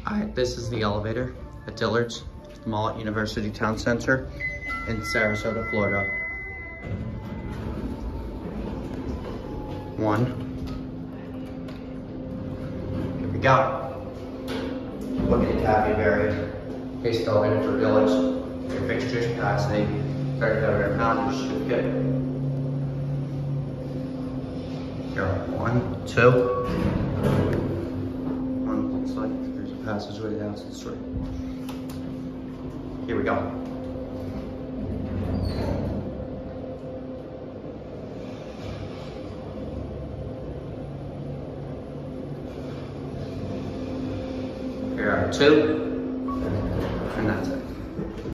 Alright, this is the elevator at Dillard's Mall at University Town Center in Sarasota, Florida. 1. Here we go. Look at the Taffy Case elevator for Dillard's. Your fixtures, capacity, 3,500 pounds, your certificate. Here, 1, 2. One looks like there's a passageway down to the street. Here we go. Here are 2, and that's it.